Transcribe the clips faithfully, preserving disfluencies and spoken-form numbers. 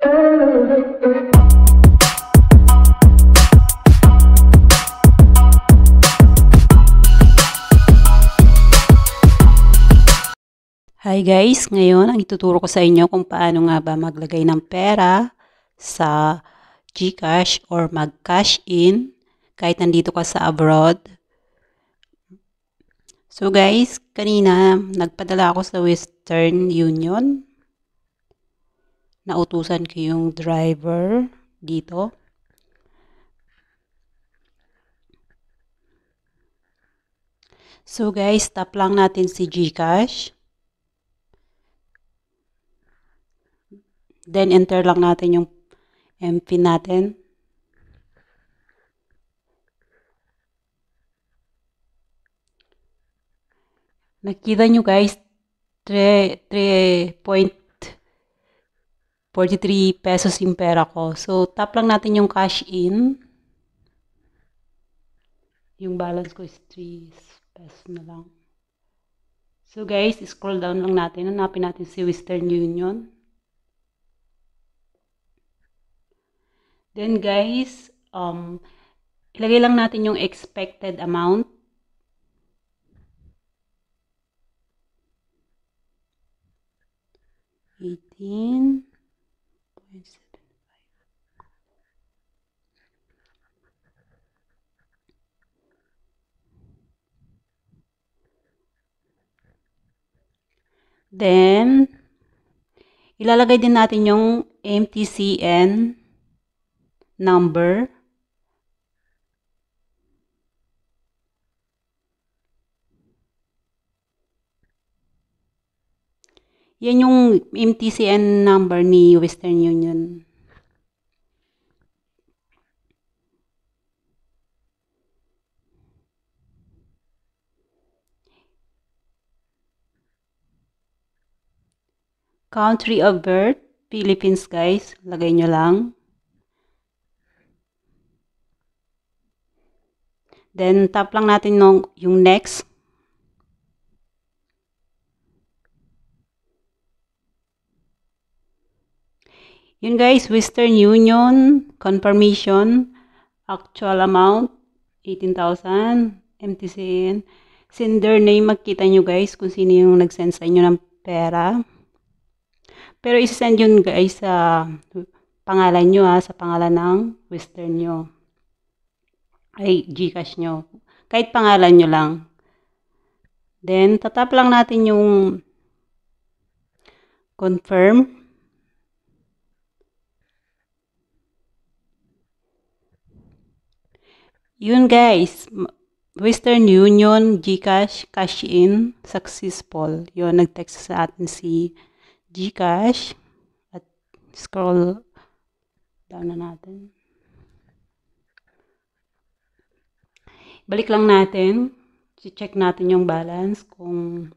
Hi guys, ngayon ang ituturo ko sa inyo kung paano nga ba maglagay ng pera sa Gcash or mag-cash in kahit nandito ka sa abroad. So guys, kanina nagpadala ako sa Western Union. Nautusan ko yung driver dito. So guys, tap lang natin si Gcash. Then, enter lang natin yung M P N natin. Nakita nyo guys, three point four three pesos yung pera ko. So, tap lang natin yung cash in. Yung balance ko is three pesos na lang. So guys, scroll down lang natin. Hanapin natin si Western Union. Then guys, um, ilagay lang natin yung expected amount. eighteen point seven five. Then, ilalagay din natin yung M T C N number. Yan yung M T C N number ni Western Union. Country of birth, Philippines guys. Lagay nyo lang. Then, tap lang natin nung, yung next. Yun guys, Western Union, confirmation, actual amount, eighteen thousand, M T C N. Sender name, makita nyo guys kung sino yung nag-send sa inyo ng pera. Pero isi-send yun guys sa pangalan nyo ha, sa pangalan ng Western nyo. Ay, Gcash nyo. Kahit pangalan nyo lang. Then, tatap lang natin yung confirm. Yun guys, Western Union, Gcash, cash in, successful. Yun, nag-text sa atin si Gcash. At scroll down na natin. Balik lang natin. I-check natin yung balance kung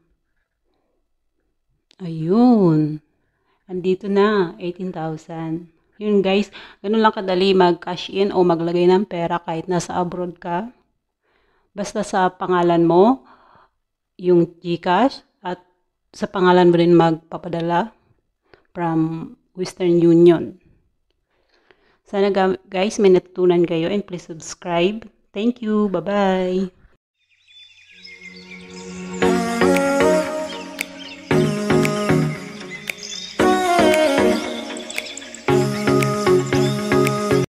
ayun. Andito na, eighteen thousand. Yun guys, ganun lang kadali mag-cash in o maglagay ng pera kahit nasa abroad ka. Basta sa pangalan mo, yung Gcash, at sa pangalan mo rin magpapadala from Western Union. Sana guys, may natutunan kayo and please subscribe. Thank you. Bye-bye.